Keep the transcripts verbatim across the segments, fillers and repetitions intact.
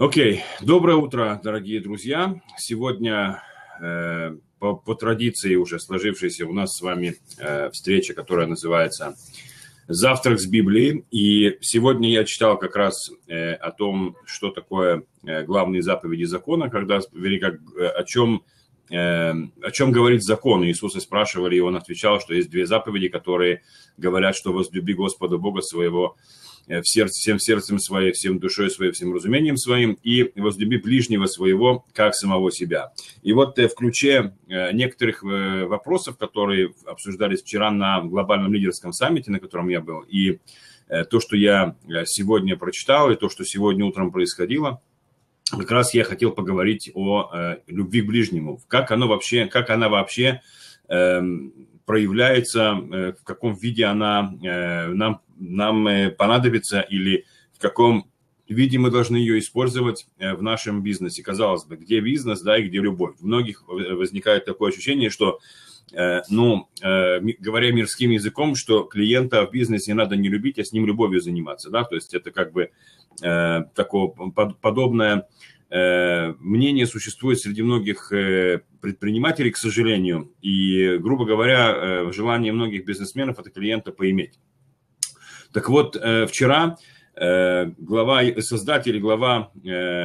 Окей, доброе утро, дорогие друзья. Сегодня э, по, по традиции уже сложившейся у нас с вами э, встреча, которая называется «Завтрак с Библией». И сегодня я читал как раз э, о том, что такое э, главные заповеди закона, когда, вернее, как, э, о чем, э, о чем говорит закон. Иисуса спрашивали, и он отвечал, что есть две заповеди, которые говорят, что возлюби Господа Бога своего в сердце, всем сердцем своим, всем душой своей, всем разумением своим, и возлюби ближнего своего, как самого себя. И вот в ключе некоторых вопросов, которые обсуждались вчера на глобальном лидерском саммите, на котором я был, и то, что я сегодня прочитал, и то, что сегодня утром происходило, как раз я хотел поговорить о любви к ближнему. Как оно вообще, как она вообще проявляется, в каком виде она нам, нам понадобится или в каком виде мы должны ее использовать в нашем бизнесе. Казалось бы, где бизнес, да, и где любовь. У многих возникает такое ощущение, что, ну, говоря мирским языком, что клиента в бизнесе надо не любить, а с ним любовью заниматься, да, то есть это как бы такое подобное мнение существует среди многих предпринимателей, к сожалению, и, грубо говоря, желание многих бизнесменов это клиента поиметь. Так вот, вчера глава, создатель, глава,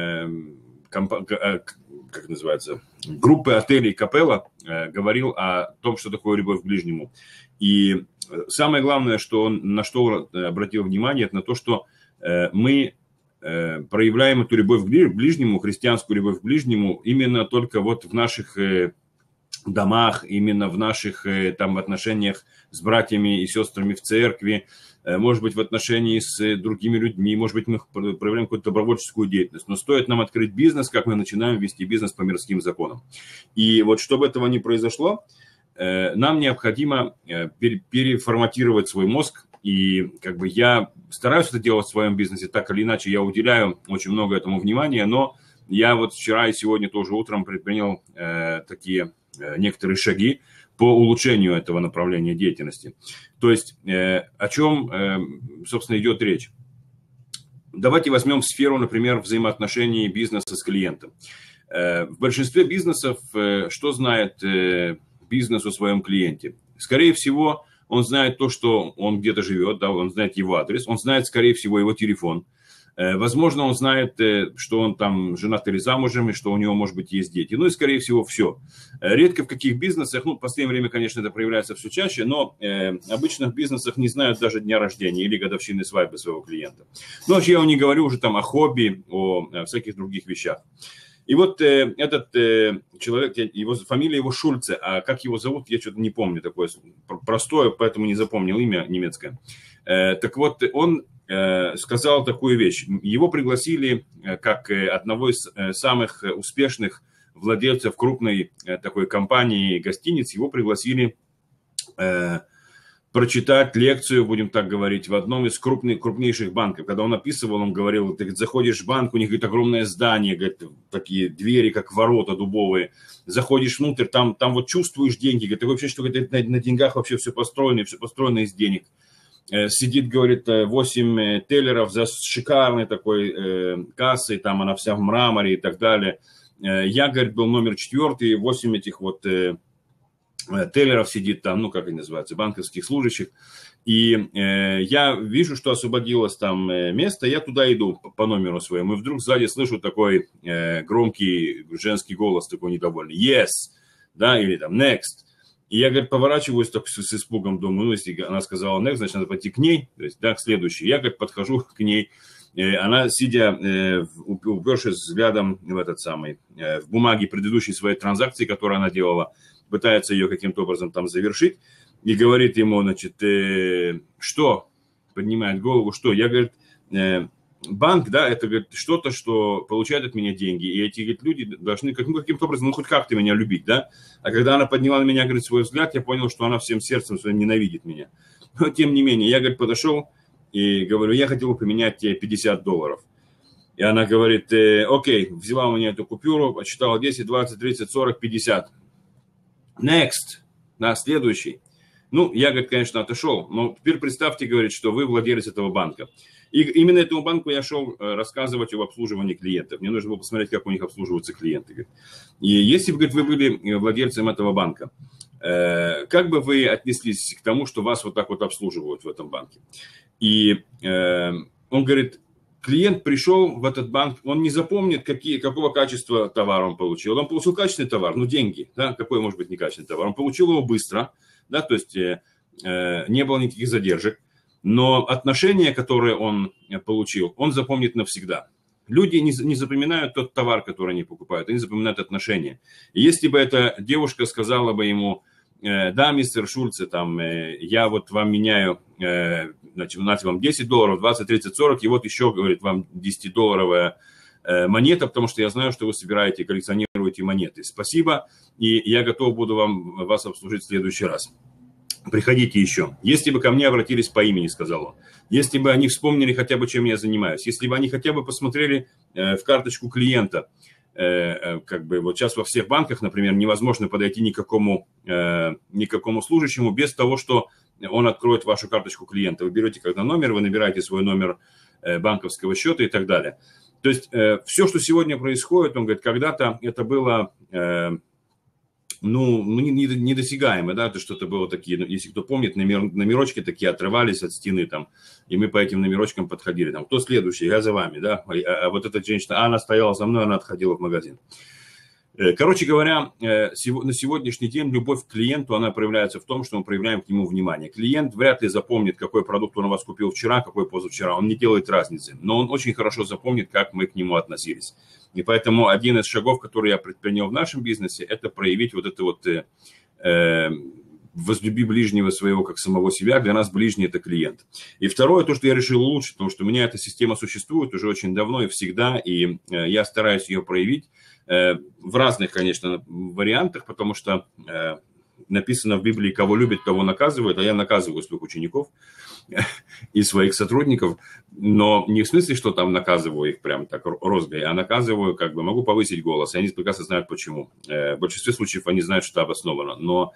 как называется, группы отелей Капелла говорил о том, что такое любовь к ближнему. И самое главное, что он, на что он обратил внимание, это на то, что мы проявляем эту любовь к ближнему, христианскую любовь к ближнему именно только вот в наших домах, именно в наших там отношениях с братьями и сестрами в церкви, может быть, в отношении с другими людьми, может быть, мы проявляем какую-то добровольческую деятельность. Но стоит нам открыть бизнес, как мы начинаем вести бизнес по мирским законам. И вот чтобы этого не произошло, нам необходимо переформатировать свой мозг. И как бы я стараюсь это делать в своем бизнесе, так или иначе я уделяю очень много этому внимания, но я вот вчера и сегодня тоже утром предпринял э, такие э, некоторые шаги по улучшению этого направления деятельности. То есть э, о чем, э, собственно, идет речь. Давайте возьмем сферу, например, взаимоотношений бизнеса с клиентом. Э, в большинстве бизнесов э, что знает э, бизнес о своем клиенте? Скорее всего, он знает то, что он где-то живет, да, он знает его адрес, он знает, скорее всего, его телефон. Возможно, он знает, что он там женат или замужем, и что у него, может быть, есть дети. Ну и, скорее всего, все. Редко в каких бизнесах, ну, в последнее время, конечно, это проявляется все чаще, но э, обычно в бизнесах не знают даже дня рождения или годовщины свадьбы своего клиента. Ну, я не говорю уже там о хобби, о, о всяких других вещах. И вот э, этот э, человек, его фамилия его Шульце, а как его зовут, я что-то не помню, такое простое, поэтому не запомнил имя немецкое. Э, так вот, он э, сказал такую вещь. Его пригласили э, как э, одного из э, самых успешных владельцев крупной э, такой компании гостиниц, его пригласили э, прочитать лекцию, будем так говорить, в одном из крупных, крупнейших банков. Когда он описывал, он говорил, ты заходишь в банк, у них говорит, огромное здание, говорит, такие двери, как ворота дубовые. Заходишь внутрь, там, там вот чувствуешь деньги. Говорит, такое вообще, что говорит, на, на деньгах вообще все построено, все построено из денег. Э, сидит, говорит, восемь теллеров за шикарной такой э, кассой, там она вся в мраморе и так далее. Э, я, говорит, был номер четвертый, восемь этих вот... Э, теллеров сидит там, ну, как они называются, банковских служащих. И э, я вижу, что освободилось там место, я туда иду по, по номеру своему. И вдруг сзади слышу такой э, громкий женский голос, такой недовольный. Yes, да, или там next. И я, говорит, поворачиваюсь так с, с испугом, думаю, ну, если она сказала next, значит, надо пойти к ней, то есть, да, к следующей. Я, говорит, подхожу к ней. Она, сидя, э, упершись взглядом в этот самый, э, в бумаге предыдущей своей транзакции, которую она делала, пытается ее каким-то образом там завершить, и говорит ему, значит, э, что? Поднимает голову, что? Я, говорит, э, банк, да, это, говорит, что-то, что получает от меня деньги, и эти, говорит, люди должны каким-то образом, ну, хоть как-то меня любить, да? А когда она подняла на меня, говорит, свой взгляд, я понял, что она всем сердцем своим ненавидит меня. Но, тем не менее, я, говорит, подошел и говорю, я хотел бы поменять тебе пятьдесят долларов. И она говорит, э, окей, взяла у меня эту купюру, почитала десять, двадцать, тридцать, сорок, пятьдесят. Next, на следующий. Ну, я, говорит, конечно, отошел, но теперь представьте, говорит, что вы владелец этого банка. И именно этому банку я шел рассказывать об обслуживании клиентов. Мне нужно было посмотреть, как у них обслуживаются клиенты. И если бы, говорит, вы были владельцем этого банка, как бы вы отнеслись к тому, что вас вот так вот обслуживают в этом банке? И он говорит, клиент пришел в этот банк, он не запомнит, какие, какого качества товара он получил. Он получил качественный товар, ну деньги, да, какой может быть некачественный товар. Он получил его быстро, да, то есть э, не было никаких задержек, но отношения, которые он получил, он запомнит навсегда. Люди не, не запоминают тот товар, который они покупают, они запоминают отношения. И если бы эта девушка сказала бы ему, да, мистер Шульце, там, я вот вам меняю, значит, вам десять долларов, двадцать, тридцать, сорок, и вот еще, говорит, вам десятидолларовая монета, потому что я знаю, что вы собираете, коллекционируете монеты. Спасибо, и я готов буду вам, вас обслужить в следующий раз. Приходите еще. Если бы ко мне обратились по имени, сказал он, если бы они вспомнили хотя бы, чем я занимаюсь, если бы они хотя бы посмотрели в карточку клиента, как бы вот сейчас во всех банках, например, невозможно подойти никакому, никакому служащему без того, что он откроет вашу карточку клиента. Вы берете когда номер, вы набираете свой номер банковского счета и так далее. То есть все, что сегодня происходит, он говорит, когда-то это было, ну, недосягаемо, да, то что-то было такие, если кто помнит, номер, номерочки такие отрывались от стены там, и мы по этим номерочкам подходили, там, кто следующий, я за вами, да, а, а вот эта женщина, она стояла за мной, она отходила в магазин. Короче говоря, на сегодняшний день любовь к клиенту, она проявляется в том, что мы проявляем к нему внимание. Клиент вряд ли запомнит, какой продукт он у вас купил вчера, какой позавчера, он не делает разницы, но он очень хорошо запомнит, как мы к нему относились. И поэтому один из шагов, который я предпринял в нашем бизнесе, это проявить вот это вот э, э, возлюби ближнего своего, как самого себя. Для нас ближний – это клиент. И второе, то, что я решил улучшить, потому что у меня эта система существует уже очень давно и всегда, и э, я стараюсь ее проявить э, в разных, конечно, вариантах, потому что э, написано в Библии, кого любят, того наказывают, а я наказываю своих учеников и своих сотрудников, но не в смысле, что там наказываю их прям так розгой, а наказываю, как бы могу повысить голос, и они прекрасно знают почему. В большинстве случаев они знают, что это обосновано, но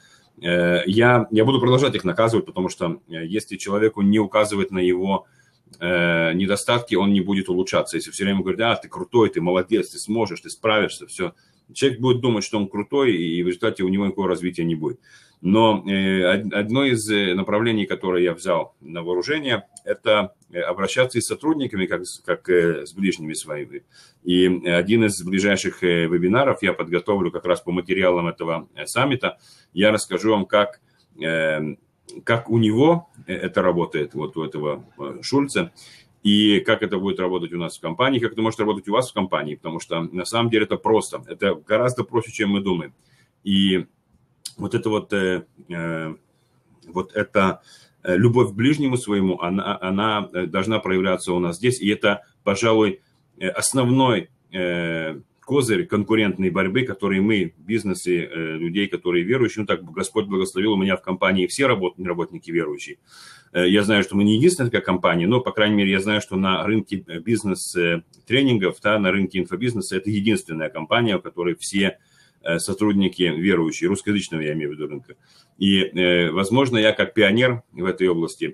я, я буду продолжать их наказывать, потому что если человеку не указывать на его недостатки, он не будет улучшаться. Если все время говорит, а, ты крутой, ты молодец, ты сможешь, ты справишься, все. Человек будет думать, что он крутой, и в результате у него никакого развития не будет. Но э, одно из направлений, которое я взял на вооружение, это обращаться и с сотрудниками, как, как э, с ближними своими. И один из ближайших э, вебинаров я подготовлю как раз по материалам этого э, саммита. Я расскажу вам, как, э, как у него это работает, вот у этого э, Шульца, и как это будет работать у нас в компании, как это может работать у вас в компании, потому что на самом деле это просто, это гораздо проще, чем мы думаем. И вот это вот, э, э, вот эта любовь к ближнему своему, она, она должна проявляться у нас здесь, и это, пожалуй, основной э, козырь конкурентной борьбы, который мы, бизнесы, э, людей, которые верующие, ну так Господь благословил, у меня в компании все работники верующие. Я знаю, что мы не единственная такая компания, но, по крайней мере, я знаю, что на рынке бизнес-тренингов, да, на рынке инфобизнеса это единственная компания, у которой все сотрудники верующие, русскоязычного я имею в виду рынка. И, возможно, я как пионер в этой области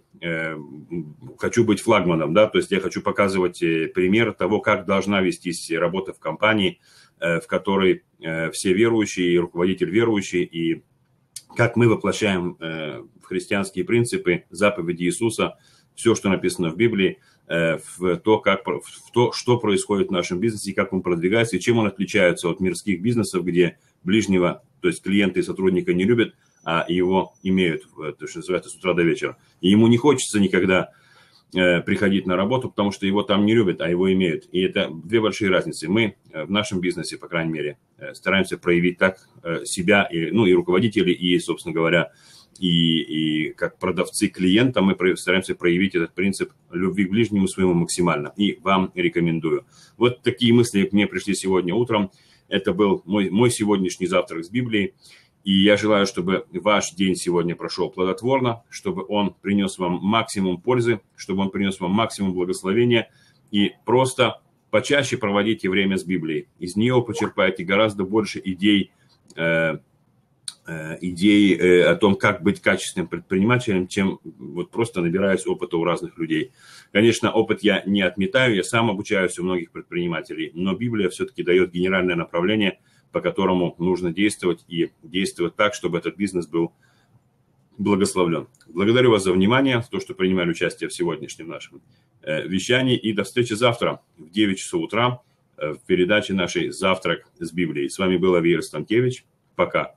хочу быть флагманом, да, то есть я хочу показывать пример того, как должна вестись работа в компании, в которой все верующие, руководитель верующий, и как мы воплощаем э, в христианские принципы, заповеди Иисуса, все, что написано в Библии, э, в, то, как, в то, что происходит в нашем бизнесе, и как он продвигается, и чем он отличается от мирских бизнесов, где ближнего, то есть клиента и сотрудника не любят, а его имеют, то, что называется, с утра до вечера. И ему не хочется никогда э, приходить на работу, потому что его там не любят, а его имеют. И это две большие разницы. Мы э, в нашем бизнесе, по крайней мере, стараемся проявить так себя, и, ну, и руководители, и, собственно говоря, и, и как продавцы клиента мы стараемся проявить этот принцип любви к ближнему своему максимально. И вам рекомендую. Вот такие мысли к мне пришли сегодня утром. Это был мой, мой сегодняшний завтрак с Библией. И я желаю, чтобы ваш день сегодня прошел плодотворно, чтобы он принес вам максимум пользы, чтобы он принес вам максимум благословения. И просто почаще проводите время с Библией. Из нее почерпайте гораздо больше идей, э, идей о том, как быть качественным предпринимателем, чем вот просто набираюсь опыта у разных людей. Конечно, опыт я не отметаю, я сам обучаюсь у многих предпринимателей, но Библия все-таки дает генеральное направление, по которому нужно действовать и действовать так, чтобы этот бизнес был благословлен. Благодарю вас за внимание, за то, что принимали участие в сегодняшнем нашем вещании, и до встречи завтра в девять часов утра в передаче нашей «Завтрак с Библией». С вами был Авиер Станкевич. Пока.